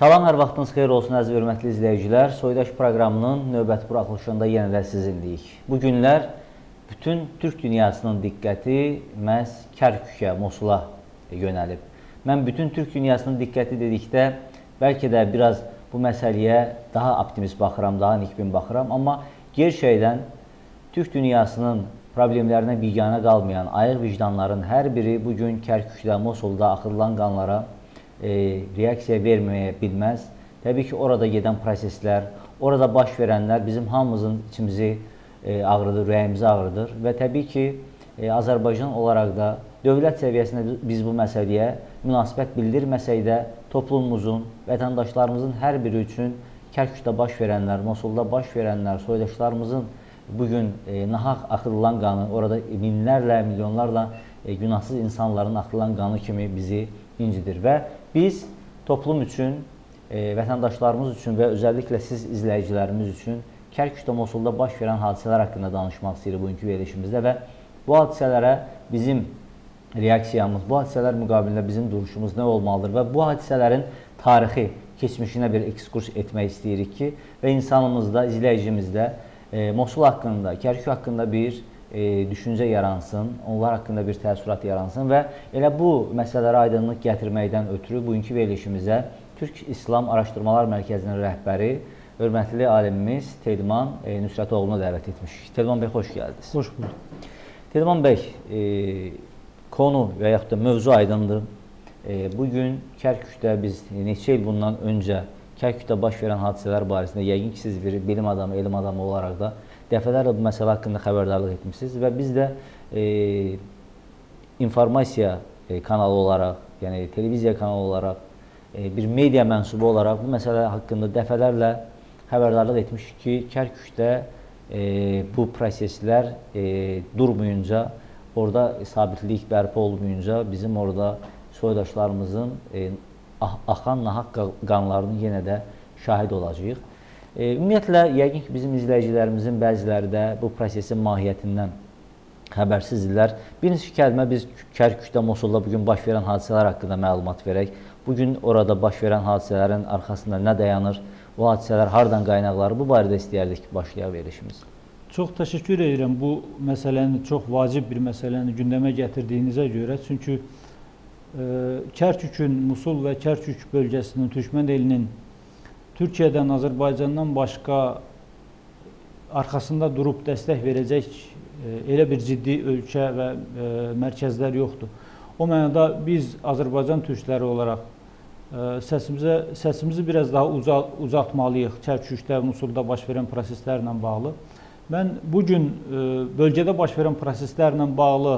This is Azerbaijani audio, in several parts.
Salam, hər vaxtınız xeyir olsun əziz və hörmətli izləyicilər. Soydaş proqramının növbəti buraxılışında yenə də sizinləyik. Bu günlər bütün Türk dünyasının diqqəti məhz Kərkükə, Mosula yönəlib. Mən bütün Türk dünyasının diqqəti dedikdə bəlkə də biraz bu məsələyə daha optimist baxıram, daha nikbin baxıram. Amma gerçəkdən Türk dünyasının problemlərinə biganə qalmayan ayıq vicdanların hər biri bugün Kərkükdə, Mosulda axıdılan qanlara reaksiya verməyə bilməz. Təbii ki, orada gedən proseslər, orada baş verənlər bizim hamımızın içimizi ağrıdır, ürəyimizi ağrıdır və təbii ki, Azərbaycan olaraq da dövlət səviyyəsində biz bu məsələyə münasibət bildirməsək də toplumumuzun, vətəndaşlarımızın hər biri üçün Kərkükdə baş verənlər, Mosulda baş verənlər, soydaşlarımızın bugün nahaq axıdılan qanı, orada minlərlə, milyonlarla günahsız insanların axıdılan qanı kimi bizi incidir və biz toplum üçün, vətəndaşlarımız üçün və özəlliklə siz izləyicilərimiz üçün Kərkükdə, Mosulda baş verən hadisələr haqqında danışmaq istəyirik bugünkü verilişimizdə və bu hadisələrə bizim reaksiyamız, bu hadisələr müqabilində bizim duruşumuz nə olmalıdır və bu hadisələrin tarixi, keçmişinə bir ekskurs etmək istəyirik ki və insanımızda, izləyicimizdə Mosul haqqında, Kərkük haqqında bir düşüncə yaransın, onlar haqqında bir təəssürat yaransın və elə bu məsələlərə aydınlıq gətirməkdən ötürü bugünkü verilişimizə Türk İslam Araşdırmalar Mərkəzinin rəhbəri, hörmətli alimimiz Telman Nüsrətoğlu'nu dəvət etmişik. Telman bəy, xoş gəldiniz. Xoş bulduk. Telman bəy, konu və yaxud da mövzu aydındır. Bugün Kərkükdə biz neçə il bundan öncə Kərkükdə baş verən hadisələr barəsində yəqin ki, siz bir bilim adamı, elm adamı olaraq da dəfələrlə bu məsələ haqqında xəbərdarlıq etmişsiniz və biz də informasiya kanalı olaraq, yəni televiziya kanalı olaraq, bir media mənsubu olaraq bu məsələ haqqında dəfələrlə xəbərdarlıq etmişik ki, Kərkükdə bu proseslər durmayınca, orada sabitlik bərpa olmayınca bizim orada soydaşlarımızın axan nahaq qanlarını yenə də şahid olacağıq. Ümumiyyətlə, yəqin ki, bizim izləyicilərimizin bəziləri də bu prosesin mahiyyətindən xəbərsizdirlər. Bir neçə kəlmə biz Kərkükdə, Mosulda bugün baş verən hadisələr haqqında məlumat verək. Bugün orada baş verən hadisələrin arxasında nə dayanır, bu hadisələr hardan qaynaqları, bu barədə istəyərdik ki, başlayaq verilişimiz. Çox təşəkkür edirəm bu məsələni, çox vacib bir məsələni gündəmə gətirdiyinizə görə. Çünki Kərkükün, Musul və Kərkük bölgəsinin, Türkmen elinin Türkiyədən, Azərbaycandan başqa arxasında durub dəstək verəcək elə bir ciddi ölkə və mərkəzlər yoxdur. O mənada biz Azərbaycan türkləri olaraq səsimizi biraz daha uzatmalıyıq Kərkükdə, Musulda baş verən proseslərlə bağlı. Mən bugün bölgədə baş verən proseslərlə bağlı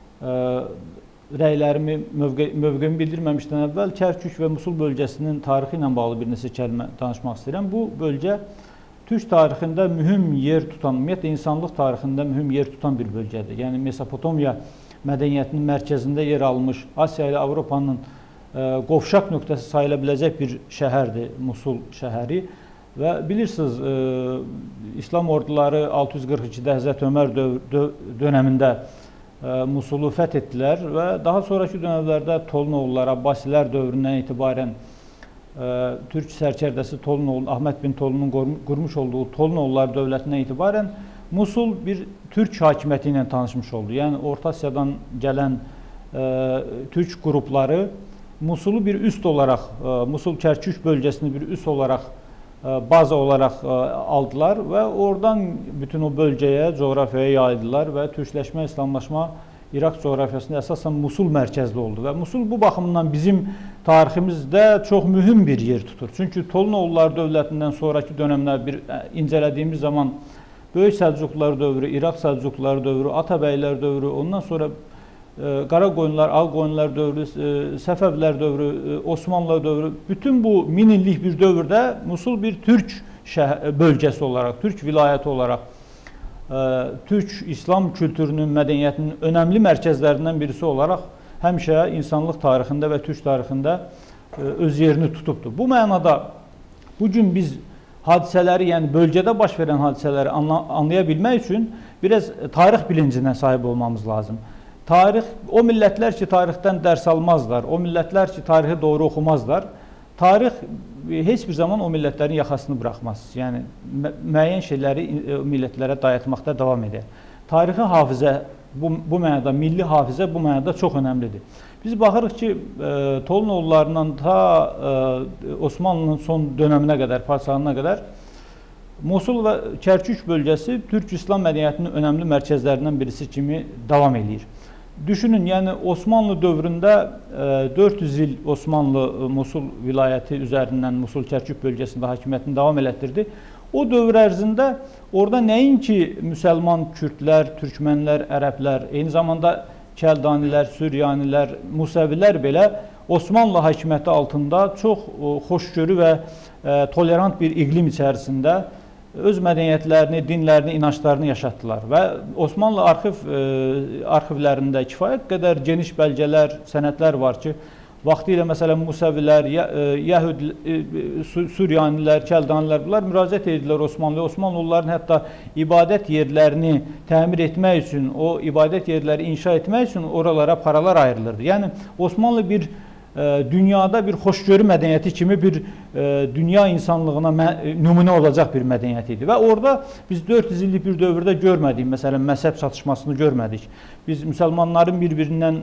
rəylərimi, mövqeyimi bildirməmişdən əvvəl Kərkük və Musul bölgəsinin tarixi ilə bağlı bir neçə kəlmə danışmaq istəyirəm. Bu bölgə Türk tarixində mühüm yer tutan, ümumiyyətlə insanlıq tarixində mühüm yer tutan bir bölgədir. Yəni Mesopotamiya mədəniyyətinin mərkəzində yer almış, Asiya ilə Avropanın qovşaq nöqtəsi sayıla biləcək bir şəhərdir Musul şəhəri. Və bilirsiniz, İslam orduları 642-də Həzrət Ömər dönəmində Musulu fəth etdilər və daha sonraki dönəmlərdə Tolunoğullar, Abbasilər dövründən etibarən Türk sərkərdəsi Tolunoğlu, Ahmet bin Tolunun qurmuş olduğu Tolunoğullar dövlətindən etibarən Musul bir Türk hakimiyyəti ilə tanışmış oldu. Yəni Orta Asiyadan gələn Türk qrupları Musulu bir üst olaraq, Musul Kərkük bölgəsini bir üst olaraq, baza olaraq aldılar və oradan bütün o bölgəyə, coğrafiyaya yaydılar və türkləşmə, İslamlaşma İraq coğrafiyasında əsasən Musul mərkəzli oldu və Musul bu baxımdan bizim tariximizdə çox mühüm bir yer tutur. Çünki Tolunoğullar dövlətindən sonraki dönəmlər bir incələdiyimiz zaman Böyük Səlcuqlar dövrü, İraq Səlcuqlar dövrü, Atabəylər dövrü, ondan sonra Qaraqoyunlar, Ağqoyunlar dövrü, Səfəvlər dövrü, Osmanlılar dövrü, bütün bu 1000 illik bir dövrdə Musul bir Türk bölgəsi olaraq, Türk vilayəti olaraq, Türk İslam kültürünün, mədəniyyətinin önəmli mərkəzlərindən birisi olaraq həmişə insanlıq tarixində və Türk tarixində öz yerini tutubdur. Bu mənada bugün biz hadisələri, yəni bölgədə baş verən hadisələri anlaya bilmək üçün biraz tarix bilincinə sahib olmamız lazım. Tarix, o millətlər ki, tarixdən dərs almazlar, o millətlər ki, tarixi doğru oxumazlar, tarix heç bir zaman o millətlərin yaxasını buraxmaz. Yəni müəyyən şeyləri millətlərə dayatmaqda davam edir. Tarixi hafizə bu mənada, milli hafizə bu mənada çox önəmlidir. Biz baxırıq ki, Tolunoğullarından ta Osmanlının son dönəminə qədər, parçalanana qədər Mosul və Kərkük bölgəsi Türk İslam mədəniyyətinin önəmli mərkəzlərindən birisi kimi davam edir. Düşünün, yəni Osmanlı dövründə 400 il Osmanlı Mosul vilayəti üzərindən Mosul Kərkük bölgəsində hakimiyyətini davam elətdirdi. O dövr ərzində orada nəinki müsəlman kürdlər, türkmənlər, ərəblər, eyni zamanda Kəldanilər, Süryanilər, Musəvilər belə Osmanlı hakimiyyəti altında çox xoşgörü və tolerant bir iqlim içərisində öz mədəniyyətlərini, dinlərini, inançlarını yaşatdılar və Osmanlı arxivlərində kifayət qədər geniş bəlgələr, sənədlər var ki, vaxtilə məsələn Musəvilər, Yəhud, Süryanilər, Kəldanilər bunlar müraciət edirlər Osmanlıya. Osmanlı onların hətta ibadət yerlərini təmir etmək üçün, o ibadət yerləri inşa etmək üçün oralara paralar ayrılırdı. Yəni Osmanlı bir dünyada bir xoşgörü mədəniyyəti kimi bir dünya insanlığına nümunə olacaq bir mədəniyyət idi. Və orada biz 400 illik bir dövrdə görmədik, məsələn, məzhəb çatışmasını görmədik. Biz müsəlmanların bir-birindən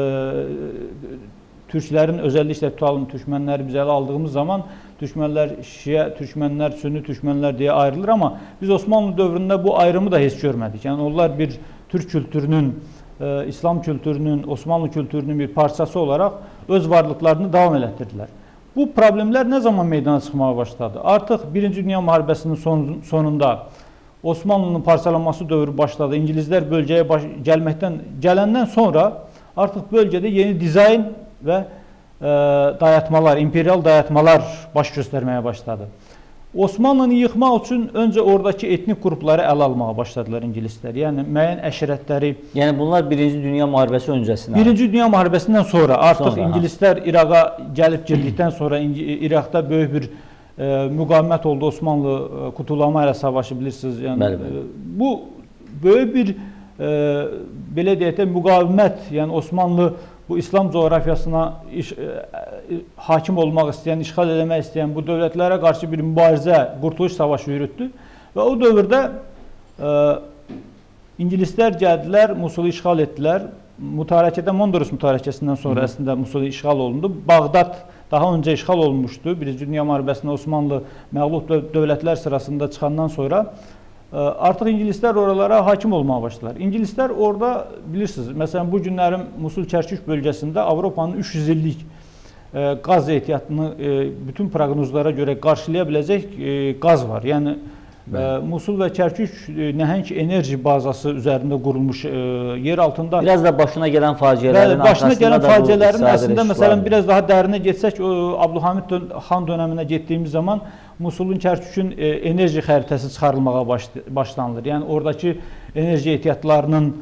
türklərin özəlliklə tutalım, türkmənləri biz ələ aldığımız zaman türkmənlər şiə, türkmənlər sünni, türkmənlər deyə ayrılır, amma biz Osmanlı dövründə bu ayrımı da heç görmədik. Yəni onlar bir türk kültürünün, İslam kültürünün, Osmanlı kültürünün bir parçası olaraq öz varlıqlarını davam elətdirdilər. Bu problemlər nə zaman meydana çıxmağa başladı? Artıq Birinci Dünya Müharibəsinin sonunda Osmanlının parçalanması dövrü başladı. İngilizlər bölgəyə gələndən sonra artıq bölgədə yeni dizayn və dayatmalar, imperial dayatmalar baş göstərməyə başladı. Osmanlını yıxmaq üçün öncə oradakı etnik qrupları ələ almağa başladılar İngilislər. Yəni müəyyən əşirətləri. Yəni bunlar Birinci Dünya Müharibəsi öncəsində. Birinci Dünya Müharibəsindən sonra artıq İngilislər İraqa gəlib girdikdən sonra İraqda böyük bir müqavimət oldu. Osmanlı Qutulama ilə savaşı bilirsiniz. Yəni bu böyük bir belə deyək də müqavimət, yəni Osmanlı bu İslam coğrafiyasına hakim olmaq istəyən, işğal eləmək istəyən bu dövlətlərə qarşı bir mübarizə, qurtuluş savaşı yürütdü. Və o dövrdə İngilislər gəldilər, Musulu işğal etdilər. Mütarəkədə, Mondros mütarəkəsindən sonra əslində Musulu işğal olundu. Bağdad daha öncə işğal olunmuşdu. Birinci Dünya Müharibəsində Osmanlı məğlub dövlətlər sırasında çıxandan sonra artıq İngilislər oralara hakim olmağa başladılar. İngilislər orada bilirsiniz, məsələn bu günlərin Musul Kərkük bölgəsində Avropanın 300 illik qaz ehtiyatını bütün proqnozlara görə qarşılaya biləcək qaz var. Yəni Musul və Kərkük nəhəng enerji bazası üzərində qurulmuş yer altında. Biraz da başına gələn faciələrin başına gələn faciələrin əslində məsələn biraz daha dərinə getsək, Abdülhamid xan dönəminə getdiyimiz zaman Musulun, Kərkükün enerji xəritəsi çıxarılmağa başlanılır. Yəni oradakı enerji ehtiyatlarının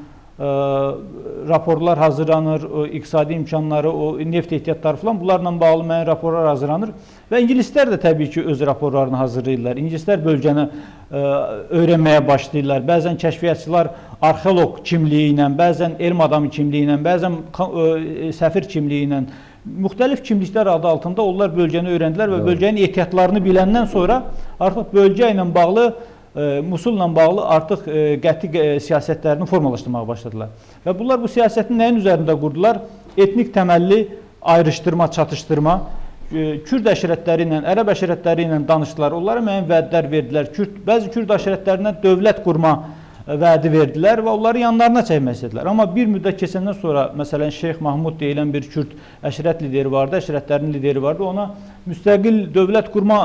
raporlar hazırlanır, iqtisadi imkanları, o neft ehtiyatları falan bunlarla bağlı müəyyən raporlar hazırlanır və İngilislər də təbii ki öz raporlarını hazırlayırlar. İngilislər bölgəni öyrənməyə başlayırlar. Bəzən kəşfiyyatçılar arxeolog kimliyi ilə, bəzən elm adamı kimliyi ilə, bəzən səfir kimliyi ilə müxtəlif kimliklər adı altında onlar bölgəni öyrəndilər və bölgənin ehtiyatlarını biləndən sonra artıq bölgə ilə bağlı, Musulla bağlı artıq qəti siyasətlərini formalaşdırmağa başladılar. Və bunlar bu siyasətin nəyin üzərində qurdular? Etnik təməlli ayrışdırma, çatışdırma, Kürd əşirətləri ilə, ərəb əşirətləri ilə danışdılar. Onlara müəyyən vədlər verdilər. Bəzi Kürd əşirətlərindən dövlət qurma vədi verdilər və onları yanlarına çəkmək istədilər. Amma bir müddət keçəndən sonra, məsələn, Şeyx Mahmud deyilən bir Kürd əşirət lideri vardı, əşirətlərinin lideri vardı. Ona müstəqil dövlət qurma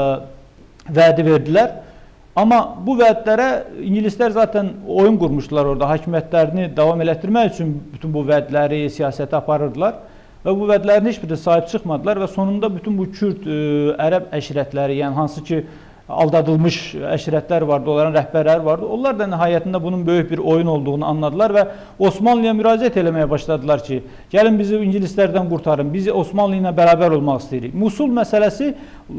vədi verdilər. Amma bu vədlərə İngilislər zaten oyun qurmuşdular orada, hakimiyyətlərini davam elətdirmək üçün bütün bu vədləri, siyasəti aparırdılar və bu vədlərin heç birində sahib çıxmadılar və sonunda bütün bu Kürd, ərəb əşirətləri, yəni hansı ki aldadılmış əşirətlər vardı, onların rəhbərləri vardı, onlar da nəhayətində bunun böyük bir oyun olduğunu anladılar və Osmanlıya müraciət eləməyə başladılar ki, gəlin bizi İngilislərdən qurtarın, biz Osmanlı ilə bərabər olmaq istəyirik. Musul məsələsi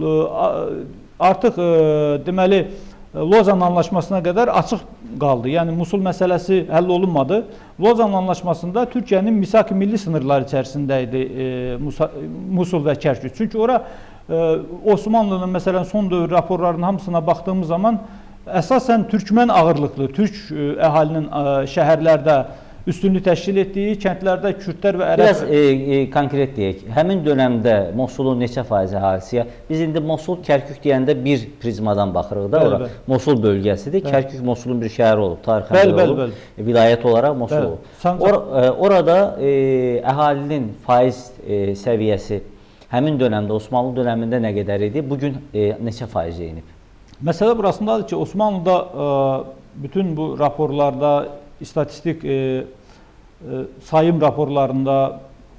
artıq deməli, Lozan anlaşmasına qədər açıq qaldı. Yəni Musul məsələsi həll olunmadı. Lozan anlaşmasında Türkiyənin misak-ı milli sınırları içərisində idi Musul və Kərkük. Çünki ora Osmanlının məsələn son dövr raporlarının hamısına baxdığımız zaman əsasən türkmən ağırlıqlı, türk əhalinin şəhərlərdə üstünlük təşkil etdiyi, kəndlərdə kürdlər və ərəb... Biraz konkret deyək, həmin dövrdə Mosulun neçə faiz əhalisiyə? Biz indi Mosul, Kərkük deyəndə bir prizmadan baxırıq da, ora Mosul bölgəsidir. Kərkük Mosulun bir şəhəri olub, tarixində olub, vilayət olaraq Mosul olub. Orada əhalinin faiz səviyyəsi həmin dövrdə, Osmanlı dövründə nə qədər idi? Bugün neçə faiz enib? Məsələ burasındadır ki, Osmanlıda bütün bu raporlarda, istatistik sayım raporlarında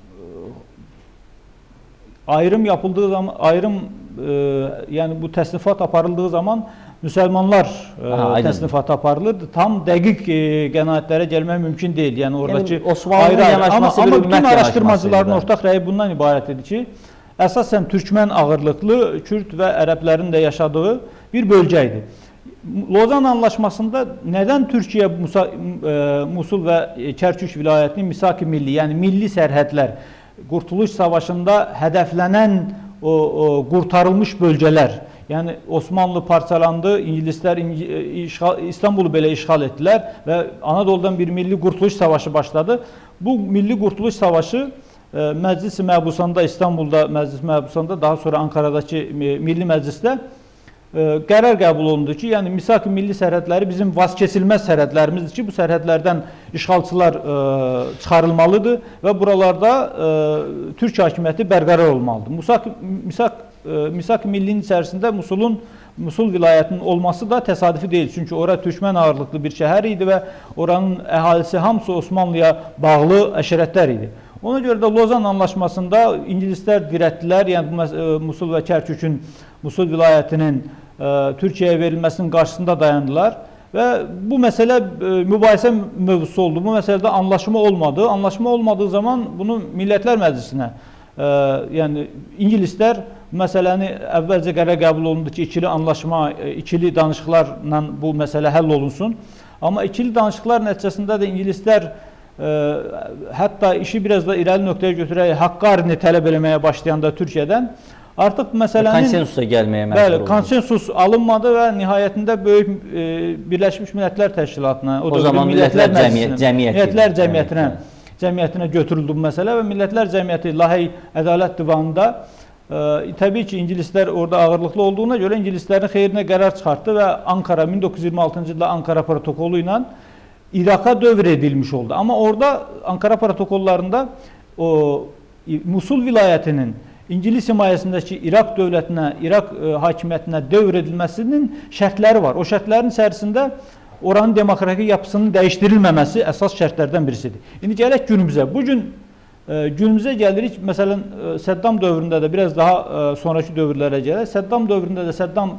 ayrım yapıldığı zaman, yəni bu təsnifat aparıldığı zaman müsəlmanlar təsnifata aparılırdı. Tam dəqiq qənaətlərə gəlmək mümkün deyil. Yəni oradakı Osmanlı yanaşması bir amma ümmət bütün araşdırmacıların yanaşmasıdır. ortaq rəyi bundan ibarət idi ki, əsasən türkmən ağırlıqlı, kürd və ərəblərin də yaşadığı bir bölgə idi. Lozan Anlaşmasında nədən Türkiyə Musul və Kərkük vilayətinin misak-ı milli, yəni milli sərhədlər, Qurtuluş Savaşında hədəflənən qurtarılmış bölgələr, yəni Osmanlı parçalandı, İngilislər İstanbulu belə işğal etdilər və Anadoludan bir milli qurtuluş savaşı başladı. Bu milli qurtuluş savaşı Məclis-i Məbusanda, İstanbulda Məclis-i Məbusanda, daha sonra Ankaradakı Milli Məclisdə qərar qəbul olundu ki, yəni misak-ı milli sərhədləri bizim vazkeçilməz sərhədlərimizdir ki, bu sərhədlərdən işğalçılar çıxarılmalıdır və buralarda Türk hakimiyyəti bərqərar olmalıdır. Misak-ı millinin içərisində Musul vilayətinin olması da təsadüfi deyil. Çünki ora türkmən ağırlıqlı bir şəhər idi və oranın əhalisi hamısı Osmanlıya bağlı əşirətlər idi. Ona görə də Lozan Anlaşmasında İngilislər dirətdilər, yəni Musul və Kərkükün, Musul vilayətinin Türkiyəyə verilməsinin qarşısında dayandılar və bu məsələ mübahisə mövzusu oldu. Bu məsələdə anlaşma olmadı. Anlaşma olmadığı zaman bunu Millətlər Məclisinə, yəni İngilislər məsələni əvvəlcə qərar qəbul olundu ki, ikili anlaşma, ikili danışıqlarla bu məsələ həll olunsun. Amma ikili danışıqlar nəticəsində də İngilislər hətta işi biraz da irəli nöqtəyə götürərək Haqqarini tələb eləməyə başlayanda Türkiyədən artıq məsələnin konsensusa gəlməyə məcbur oldu. Konsensus alınmadı və nihayətində böyük Birləşmiş Millətlər Təşkilatına, o zaman Millətlər Cəmiyyətinə götürüldü bu məsələ və Millətlər Cəmiyyəti Lahey Ədalət Divanında təbii ki, İngilislər orada ağırlıqlı olduğuna görə İngilislərin xeyrinə qərar çıxartdı və Ankara 1926-cı ildə Ankara protokolu ilə İraqa dövr edilmiş oldu. Amma orada Ankara protokollarında Musul vilayətinin İngilis himayəsindəki İraq dövlətinə, İraq hakimiyyətinə dövr edilməsinin şərtləri var. O şərtlərin içərisində oranın demokratik yapısının dəyişdirilməməsi əsas şərtlərdən birisidir. İndi gələk günümüzə. Bugün günümüzə gəlirik. Məsələn, Səddam dövründə də biraz daha sonraki dövrlərə gələk. Səddam dövründə də Səddam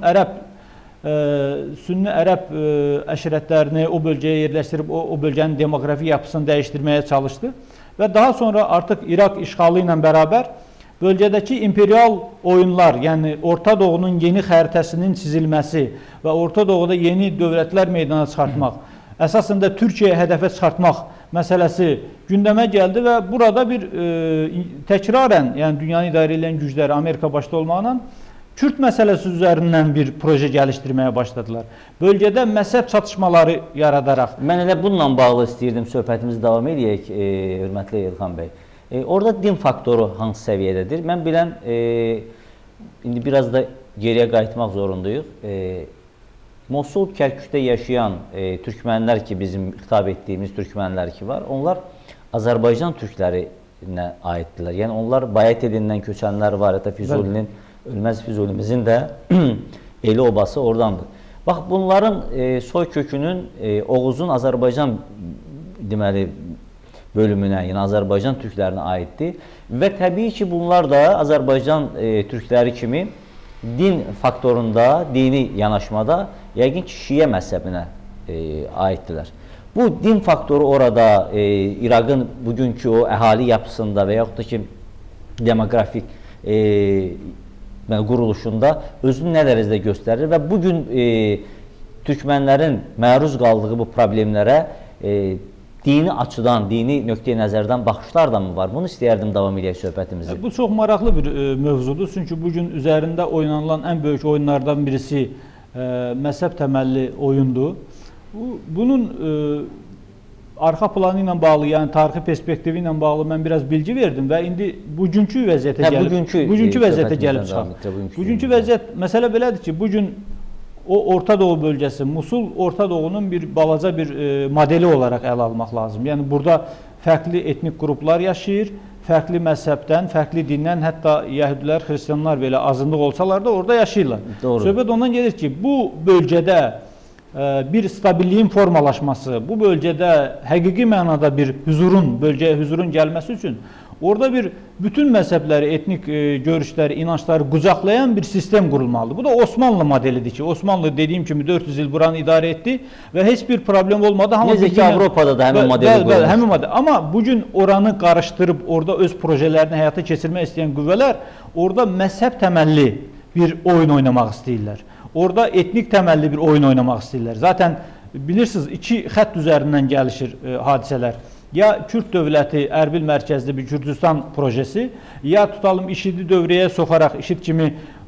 Sünni ərəb əşirətlərini o bölgəyə yerləşdirib o bölgənin demoqrafik yapısını dəyişdirməyə çalışdı və daha sonra artıq İraq işğalı ilə bərabər bölgədəki imperial oyunlar, yəni Orta Doğunun yeni xəritəsinin çizilməsi və Orta Doğuda yeni dövlətlər meydana çıxartmaq, əsasında Türkiyəyə hədəfə çıxartmaq məsələsi gündəmə gəldi və burada bir təkrarən, yəni dünyanı idarə edən gücləri Amerika başda olmaqla Kürd məsələsi üzərindən bir proje gəlişdirməyə başladılar. Bölgədə məzhəb çatışmaları yaradaraq. Mən elə bununla bağlı istəyirdim söhbətimizi davam edək, hörmətli İlxan bəy. Orada din faktoru hansı səviyyədədir? Mən bilən, indi biraz da geriyə qayıtmaq zorundayıq. Mosul, Kərkükdə yaşayan türkmənlər ki, bizim xitab etdiyimiz türkmənlər ki var, onlar Azərbaycan türklərinə aiddirlər. Yəni, onlar Bayat elindən köçənlər var, hətta Füzulinin, Ölməz Füzulimizin də eli obası oradandır. Bax, bunların soy kökünün Oğuzun Azərbaycan deməli, bölümünə, yəni Azərbaycan türklərinə aiddir və təbii ki, bunlar da Azərbaycan türkləri kimi din faktorunda, dini yanaşmada yəqin ki, Şiə məzhəbinə aiddirlər. Bu din faktoru orada İraqın bugünkü o əhali yapısında və yaxud da ki, demoqrafik quruluşunda özünü nə dərəcədə göstərir və bugün türkmənlərin məruz qaldığı bu problemlərə dini açıdan, dini nöqteyi nəzərdən baxışlar da mı var? Bunu istəyərdim davam edək söhbətimizi. Bu çox maraqlı bir mövzudur. Çünki bugün üzərində oynanılan ən böyük oyunlardan birisi məzhəb təməlli oyundur. Bunun arxa planı ilə bağlı, yəni tarixi perspektivi ilə bağlı mən biraz bilgi verdim və indi bugünkü vəziyyətə gəlib çıxaq. Bugünkü vəziyyət, məsələ belədir ki, bugün o Orta Doğu bölgəsi, Musul Orta Doğunun bir balaca bir modeli olaraq ələ almaq lazım. Yəni burada fərqli etnik qruplar yaşayır, fərqli məzhəbdən, fərqli dindən, hətta yəhudilər, xristianlar belə azınlıq olsalar da orada yaşayırlar. Söhbət ondan gedir ki, bu bölgədə bir stabilliyin formalaşması, bu bölgədə həqiqi mənada bir bölgəyə huzurun gəlməsi üçün orada bir bütün məzhəbləri, etnik görüşləri, inancları qucaqlayan bir sistem qurulmalıdır. Bu da Osmanlı modelidir ki, Osmanlı dediyim kimi 400 il buranı idarə etdi və heç bir problem olmadı. Necə ki, Avropada da həmin modeli qurulmuş. Həmin model. Amma bugün oranı qarışdırıb, orada öz projelerini həyata keçirmək istəyən qüvvələr orada məzhəb təməlli bir oyun oynamaq istəyirlər. Orada etnik təməlli bir oyun oynamaq istəyirlər. Zaten bilirsiniz, iki xətt üzərindən gəlişir hadisələr. Ya Kürt dövləti, Ərbil mərkəzli bir Kürdistan projesi, ya tutalım IŞİD-i dövrəyə soxaraq, IŞİD kimi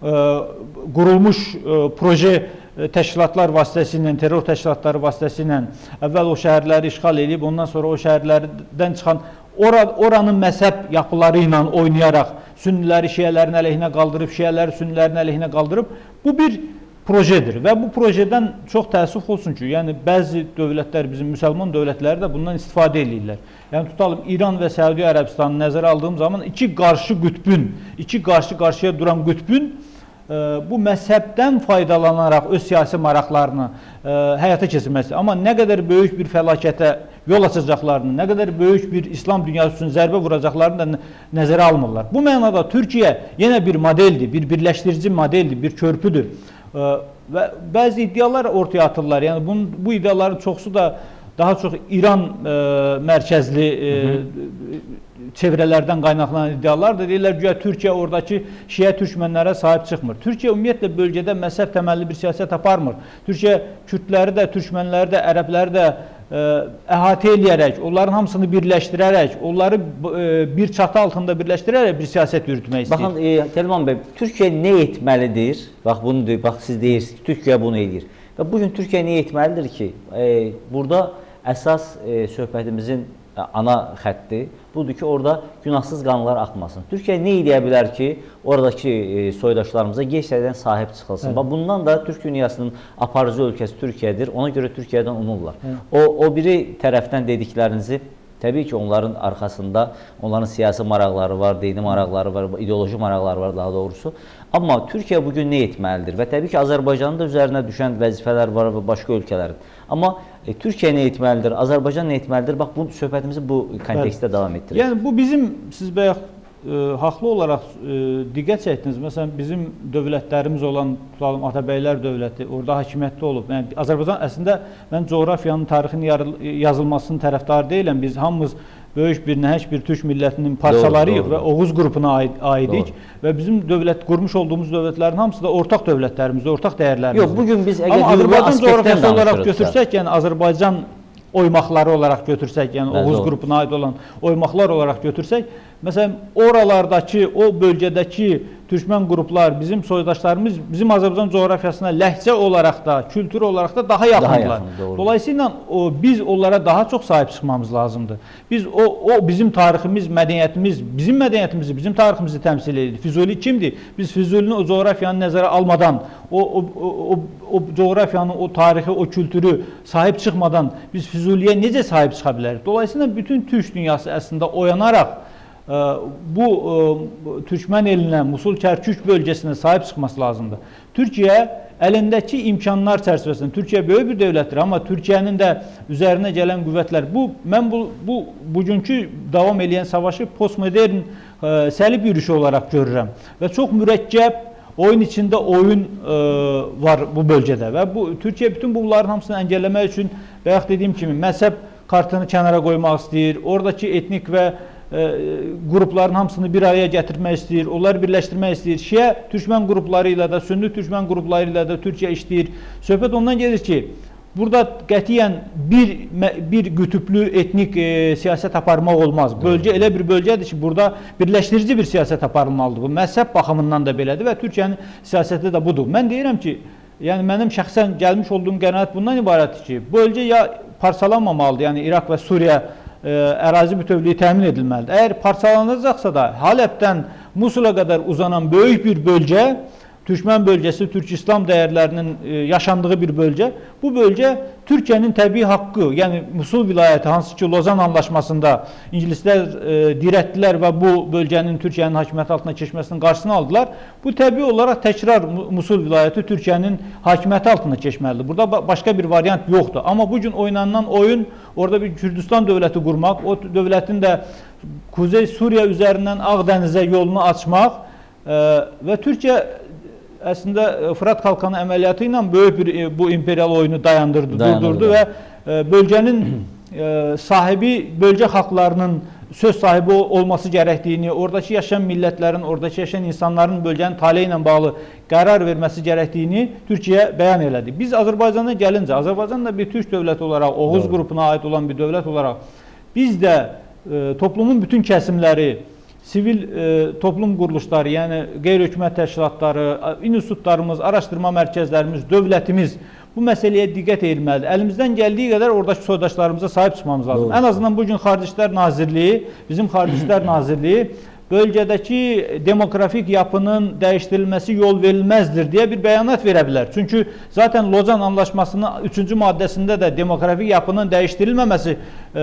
qurulmuş proje təşkilatlar vasitəsilə, terror təşkilatları vasitəsilə əvvəl o şəhərləri işğal edib, ondan sonra o şəhərlərdən çıxan oranın məzhəb yapıları ilə oynayaraq sünniləri şiələrin əleyhinə qaldırıb, şiələri sünnilərin əleyhinə qaldırıb, bu bir projedir və bu projeden çox təəssüf olsun ki, yəni bəzi dövlətlər, bizim müsəlman dövlətləri də bundan istifadə edirlər. Yəni tutalım, İran və Səudiyyə Ərəbistanı nəzərə aldığım zaman iki qarşı-qarşıya duran qütbün bu məzhəbdən faydalanaraq öz siyasi maraqlarını həyata keçirməsi. Amma nə qədər böyük bir fəlakətə yol açacaqlarını, nə qədər böyük bir İslam dünyası üçün zərbə vuracaqlarını da nəzərə almırlar. Bu mənada Türkiyə yenə bir modeldir, bir birləşdirici modeldir, bir körpüdür. Və bəzi iddialar ortaya atırlar. Yəni bu iddiaların çoxsu da daha çox İran mərkəzli çevrələrdən qaynaqlanan iddialardır. Deyirlər ki, Türkiyə oradakı şiə türkmənlərə sahib çıxmır. Türkiyə ümumiyyətlə bölgədə məzhəb təməlli bir siyasət aparmır. Türkiyə kürdləri də, türkmənləri də, ərəbləri də əhatə eləyərək, onların hamısını birləşdirərək, onları bir çatı altında birləşdirərək bir siyasət yürütmək istəyir. Baxın, Telman bəy, Türkiyə nə etməlidir? Bax, siz deyirsiniz ki, Türkiyə bunu edir. Və bugün Türkiyə nə etməlidir ki, burada əsas söhbətimizin ana xətti budur ki, orada günahsız qanlar axmasın. Türkiyə nə edə bilər ki, oradakı soydaşlarımıza gec-tezdən sahib çıxılsın. Evet. Bundan da Türk dünyasının aparıcı ölkəsi Türkiyədir. Ona görə Türkiyədən umurlar. Evet. O biri tərəfdən dediklərinizi, təbii ki, onların arxasında onların siyasi maraqları var, dini maraqları var, ideoloji maraqları var daha doğrusu. Amma Türkiyə bugün nə etməlidir? Və təbii ki, Azərbaycanın da üzərinə düşən vəzifələr var və başqa ölkələrin. Amma Türkiyə nə etməlidir? Azərbaycan nə etməlidir? Bax, bu söhbətimizi bu kontekstdə davam etdirir. Yəni, bu bizim, siz bayaq haqlı olaraq diqqət çəkdiniz. Məsələn, bizim dövlətlərimiz olan, tutalım, Atabəylər dövləti, orada hakimiyyətli olub. Yəni, Azərbaycan əslində, mən coğrafiyanın, tarixinin yazılmasının tərəfdarı deyiləm. Biz hamımız böyük bir, nəhəng bir Türk millətinin parçalarıyıq və Oğuz qrupuna aidik və bizim qurmuş olduğumuz dövlətlərin hamısı da ortaq dövlətlərimizdir, ortaq dəyərlərimizdir. Yox, bugün biz əgər Azərbaycan coğrafiyası olaraq götürsək, yəni Azərbaycan oymaqları olaraq götürsək, yəni Oğuz qrupuna aid olan oymaqlar olaraq götürsək, məsələn, oralardakı, o bölgədəki türkmən qruplar, bizim soydaşlarımız, bizim Azərbaycan coğrafiyasına ləhcə olaraq da, kültür olaraq da daha yaxındırlar. Dolayısıyla biz onlara daha çox sahib çıxmamız lazımdır. Biz o bizim tariximiz, mədəniyyətimiz, bizim mədəniyyətimizi, bizim tariximizi təmsil edir. Füzuli kimdir? Biz Füzulini o coğrafiyanı nəzərə almadan, o coğrafiyanı, o tarixi, o kültürü sahib çıxmadan biz Füzuliyə necə sahib çıxa bilərik? Dolayısıyla bütün Türk dünyası əslində oyanaraq bu Türkmən elinə, Musul Kərkük bölgəsinə sahib çıxması lazımdır. Türkiyə əlindəki imkanlar çərçivəsində, Türkiyə böyük bir dövlətdir, amma Türkiyənin də üzərinə gələn qüvvətlər, mən bugünkü davam edən savaşı postmodern səlib yürüyüşü olaraq görürəm və çox mürəkkəb, oyun içində oyun var bu bölgədə və Türkiyə bütün bunların hamısını əngəlləmək üçün, bayaq dediyim kimi, məzhəb kartını kənara qoymaq istəyir, oradakı etnik və qrupların hamısını bir araya gətirmək istəyir, onları birləşdirmək istəyir. Şiə türkmən qrupları ilə də, sünni türkmən qrupları ilə də Türkiyə işləyir. Söhbət ondan gedir ki, burada qətiyyən bir qütüblü etnik siyasət aparmaq olmaz. Bölgə elə bir bölgədir ki, burada birləşdirici bir siyasət aparılmalıdır. Bu məzhəb baxımından da belədir və Türkiyənin siyasəti də budur. Mən deyirəm ki, yəni mənim şəxsən gəlmiş olduğum qənaət bundan ibarətdir ki, bölgə ya parçalanmamalıdır, yəni İraq və Suriya ərazi bütövlüyü təmin edilməlidir. Əgər parçalanacaqsa da Haləbdən Musula qədər uzanan böyük bir bölgə, Türkmen bölgəsi, Türk-İslam dəyərlərinin yaşandığı bir bölgə. Bu bölgə Türkiyənin təbii haqqı, yəni Musul vilayəti, hansı ki Lozan anlaşmasında İngilislər dirətdilər və bu bölgənin Türkiyənin hakimiyyəti altına keçməsinin qarşısını aldılar. Bu təbii olaraq təkrar Musul vilayəti Türkiyənin hakimiyyəti altına keçməlidir. Burada başqa bir variant yoxdur. Amma bugün oynanılan oyun, orada bir Kürdistan dövləti qurmaq, o dövlətin də Kuzey Suriya üzərindən Ağdənizə yolunu açmaq və Türkiyə əslində Fırat Kalkanı əməliyyatı ilə böyük bir bu imperial oyunu durdurdu və bölgənin sahibi, bölgə xalqlarının söz sahibi olması gərəkdiyini, oradakı yaşayan millətlərin, oradakı yaşayan insanların bölgənin taleyi ilə bağlı qərar verməsi gərəkdiyini Türkiyə bəyan elədi. Biz Azərbaycana gəlincə, Azərbaycan da bir Türk dövləti olaraq, Oğuz qrupuna aid olan bir dövlət olaraq biz də toplumun bütün kəsimləri, sivil toplum quruluşları, yəni qeyri-hökumət təşkilatları, institutlarımız, araşdırma mərkəzlərimiz, dövlətimiz bu məsələyə diqqət edilməlidir. Əlimizdən gəldiyi qədər oradakı soydaşlarımıza sahib çıxmamız lazım. Ən azından bugün Xarici İşlər Nazirliyi, bizim Xarici İşlər Nazirliyi bölgədəki demografik yapının dəyişdirilməsi yol verilməzdir deyə bir bəyanat verə bilər. Çünki zaten Lozan Anlaşmasının 3-cü maddəsində də demografik yapının dəyişdirilməməsi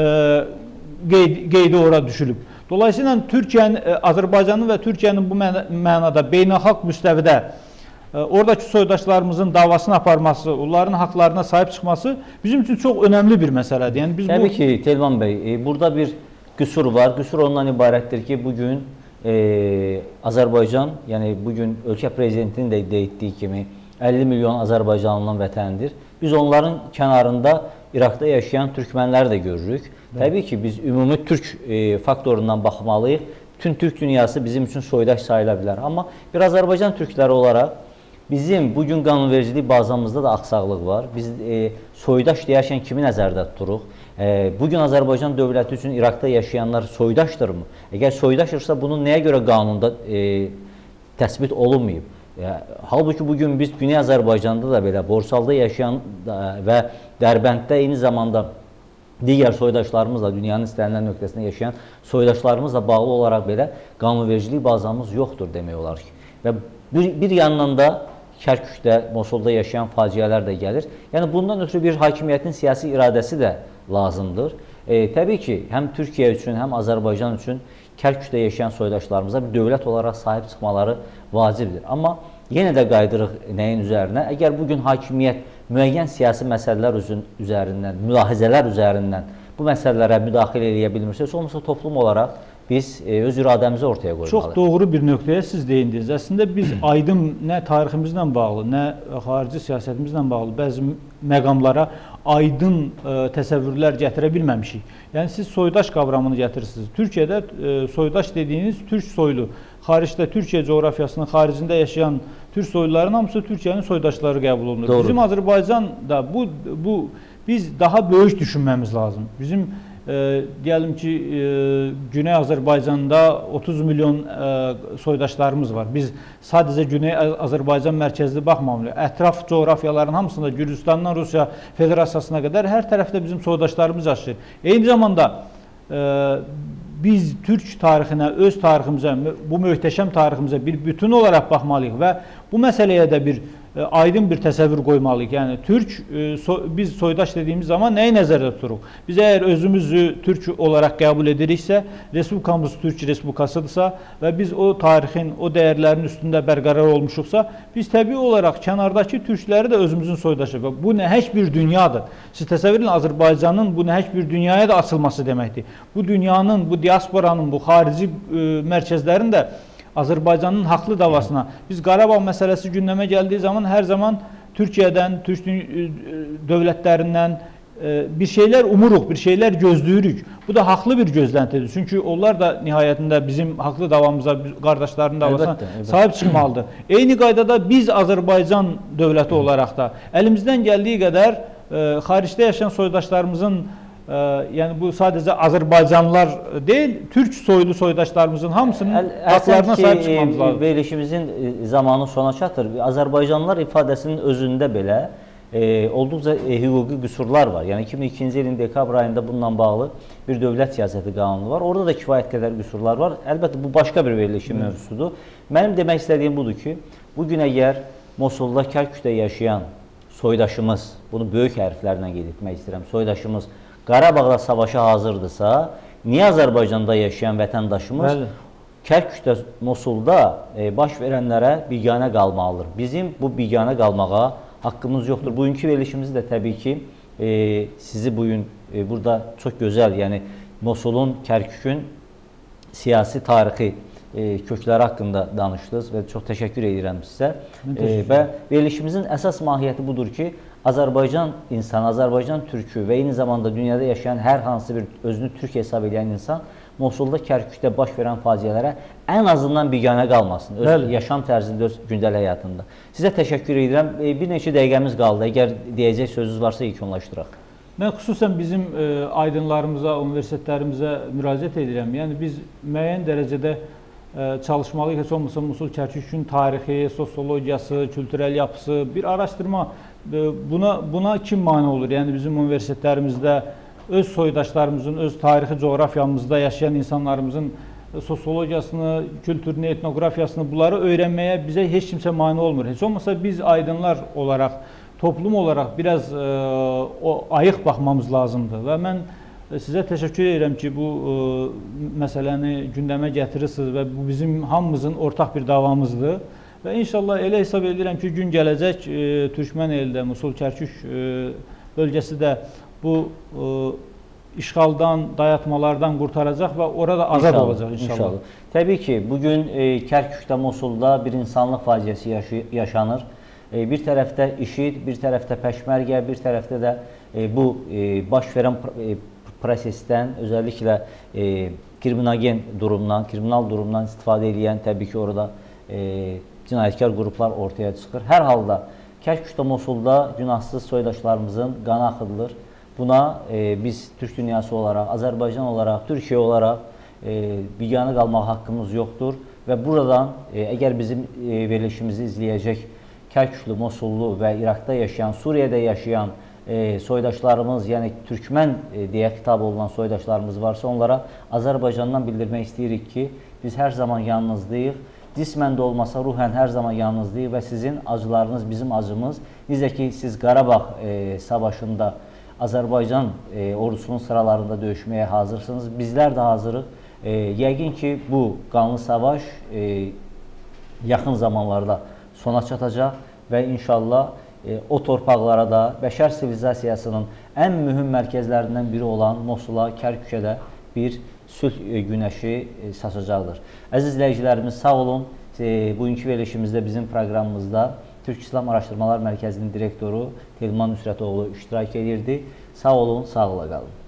qeydi ora düşülüb. Dolayısıyla Azərbaycanın və Türkiyənin bu mənada beynəlxalq müstəvidə oradakı soydaşlarımızın davasını aparması, onların haqlarına sahib çıxması bizim üçün çox önəmli bir məsələdir. Yəni Təbii ki, Telman bəy, burada bir qüsur var. Qüsur ondan ibarətdir ki, bugün Azərbaycan, yəni bugün ölkə prezidentinin də iddia etdiyi kimi 50 milyon Azərbaycanlıdan vətəndir. Biz onların kənarında İraqda yaşayan türkmənləri də görürük. Təbii ki, biz ümumi türk faktorundan baxmalıyıq. Bütün türk dünyası bizim üçün soydaş sayıla bilər. Amma bir Azərbaycan türkləri olaraq bizim bugün qanunvericilik bazamızda da axsaqlıq var. Biz soydaş deyərkən kimi nəzərdə tuturuq? Bugün Azərbaycan dövləti üçün İraqda yaşayanlar soydaşdırmı? Əgər soydaşdırsa bunun nəyə görə qanunda təsbit olunmayıb? Halbuki bugün biz Güney Azərbaycanda da belə, Borsalda yaşayan və Dərbənddə eyni zamanda digər soydaşlarımızla, dünyanın istənilən nöqtəsində yaşayan soydaşlarımızla bağlı olaraq belə qanunvericilik bazamız yoxdur demək olar ki. Və bir yandan da Kərkükdə, Mosulda yaşayan faciələr də gəlir. Yəni bundan ötürü bir hakimiyyətin siyasi iradəsi də lazımdır. Təbii ki, həm Türkiyə üçün, həm Azərbaycan üçün Kərkükdə yaşayan soydaşlarımıza bir dövlət olaraq sahib çıxmaları vacibdir. Amma yenə də qaydırıq nəyin üzərinə? Əgər bugün hakimiyyət müəyyən siyasi məsələlər üzərindən, mülahizələr üzərindən bu məsələlərə müdaxilə edə bilmirsə, heç olmasa toplum olaraq biz öz iradəmizi ortaya qoymalıyıq. Çox doğru bir nöqtəyə siz deyindiniz. Əslində biz aydın nə tariximizlə bağlı, nə xarici siyasətimizlə bağlı bəzi məqamlara aydın təsəvvürlər gətirə bilməmişik. Yəni siz soydaş qavramını gətirirsiniz. Türkiyədə soydaş dediyiniz türk soylu, xaricdə Türkiyə coğrafiyasının xaricində yaşayan türk soyluların hamısı Türkiyənin soydaşları qəbul olunur. Doğru. Bizim Azərbaycanda biz daha böyük düşünməmiz lazım. Bizim deyəlim ki, Güney Azərbaycanda 30 milyon soydaşlarımız var. Biz sadəcə Güney Azərbaycan mərkəzli baxmamalıyıq. Ətraf coğrafiyaların hamısında Gürcüstandan Rusiya Federasiyasına qədər hər tərəfdə bizim soydaşlarımız yaşayır. Eyni zamanda biz Türk tarixinə, öz tariximizə, bu möhtəşəm tariximizə bir bütün olaraq baxmalıyıq və bu məsələyə də bir aydın bir təsəvvür qoymalıyıq. Yəni biz soydaş dediyimiz zaman nəyi nəzərdə tuturuq? Biz əgər özümüzü türk olaraq qəbul ediriksə, respublikamız türk respublikasıdırsa və biz o tarixin, o dəyərlərin üstündə bərqərar olmuşuqsa, biz təbii olaraq kənardakı türkləri də özümüzün soydaşı və bu nəhəng bir dünyadır. Siz təsəvvür edin, Azərbaycanın bu nəhəng bir dünyaya da açılması deməkdir. Bu dünyanın, bu diasporanın, bu xarici mərkəzlərin də Azərbaycanın haqlı davasına, biz Qarabağ məsələsi gündəmə gəldiyi zaman hər zaman Türkiyədən, Türk dövlətlərindən bir şeylər umuruq, bir şeylər gözləyirik. Bu da haqlı bir gözləntidir. Çünki onlar da nihayətində bizim haqlı davamıza, qardaşların davasına sahib çıxmalıdır. Eyni qaydada biz Azərbaycan dövləti olaraq da əlimizdən gəldiyi qədər xaricdə yaşayan soydaşlarımızın, yəni bu sadəcə Azərbaycanlılar deyil, türk soylu soydaşlarımızın hamısının haqlarına sahib çıxmamız lazımdır. Verilişimizin zamanı sona çatır. Azərbaycanlılar ifadəsinin özündə belə olduqca hüquqi qüsurlar var. Yəni 2002-ci ilin dekabr ayında bununla bağlı bir dövlət siyasəti qanunu var. Orada da kifayət qədər qüsurlar var. Əlbəttə bu başqa bir verilişin mövzusudur. Mənim demək istədiyim budur ki, bugün əgər Mosulda, Kərkükdə yaşayan soydaşımız, bunu böyük hərflərlə qeyd etmək istəyirəm, soydaşımız Qarabağda savaşa hazırdırsa, niyə Azərbaycanda yaşayan vətəndaşımız Kərkükdə, Mosulda baş verənlərə biganə qalmalıdır? Bizim bu biganə qalmağa haqqımız yoxdur. Bugünkü verilişimizi də təbii ki, sizi bugün burada çox gözəl, yəni Mosulun, Kərkükün siyasi tarixi kökləri haqqında danışdınız və çox təşəkkür edirəm sizə. Və verilişimizin əsas mahiyyəti budur ki, Azərbaycan insanı, Azərbaycan türkü və eyni zamanda dünyada yaşayan hər hansı bir özünü türk hesab edən insan Mosulda, Kərkükdə baş verən faciələrə ən azından biganə qalmasın, öz yaşam tərzində, öz gündəlik həyatında. Sizə təşəkkür edirəm. Bir neçə dəqiqəmiz qaldı. Əgər deyəcək sözünüz varsa yekunlaşdıraq. Mən xüsusən bizim aydınlarımıza, universitetlərimizə müraciət edirəm. Yəni biz müəyyən dərəcədə çalışmalıyıq, heç olmasa Musul Kərkükün tarixi, sosiologiyası, kültürel yapısı, bir araşdırma, buna kim mane olur? Yəni bizim universitetlərimizdə öz soydaşlarımızın, öz tarixi coğrafyamızda yaşayan insanlarımızın sosiologiyasını, kültürünü, etnografiyasını, bunları öyrənməyə bizə heç kimsə mane olmur. Heç olmasa biz aydınlar olaraq, toplum olaraq biraz ayıq baxmamız lazımdır və mən sizə təşəkkür edirəm ki, bu məsələni gündəmə gətirirsiniz və bu bizim hamımızın ortaq bir davamızdır. Və inşallah elə hesab edirəm ki, gün gələcək Türkmen eldə, Musul Kərkük bölgəsi də bu işğaldan, dayatmalardan qurtaracaq və orada azad olacaq inşallah. Təbii ki, bugün Kərkükdə, Mosulda bir insanlıq faciəsi yaşanır. Bir tərəfdə IŞİD, bir tərəfdə Pəşmərgə, bir tərəfdə də bu baş verən prosesdən, özəlliklə kriminogen durumdan, kriminal durumdan istifadə edən təbii ki, orada cinayətkar qruplar ortaya çıxır. Hər halda Kərkükdə, Mosulda günahsız soydaşlarımızın qanı axıdılır. Buna biz Türk dünyası olaraq, Azərbaycan olaraq, Türkiyə olaraq biganə qalmaq haqqımız yoxdur və buradan əgər bizim verilişimizi izləyəcək Kərküklü, Mosullu və İraqda yaşayan, Suriyədə yaşayan soydaşlarımız, yəni Türkmen deyə xitab olunan soydaşlarımız varsa, onlara Azərbaycandan bildirmək istəyirik ki, biz hər zaman yanınızdayıq. Cismən də olmasa, ruhən hər zaman yanınızdayıq və sizin acılarınız bizim acımız. Necə ki, siz Qarabağ savaşında Azərbaycan ordusunun sıralarında döyüşməyə hazırsınız. Bizlər də hazırıq. Yəqin ki, bu qanlı savaş yaxın zamanlarda sona çatacaq və inşallah o torpaqlara da bəşər sivilizasiyasının ən mühüm mərkəzlərindən biri olan Mosula, Kərkükə də bir sülh günəşi saçacaqdır. Əziz izləyicilərimiz, sağ olun. Bugünkü verilişimizdə bizim proqramımızda Türk İslam Araşdırmalar Mərkəzinin direktoru Telman Nüsrətoğlu iştirak edirdi. Sağ olun, sağ ola qalın.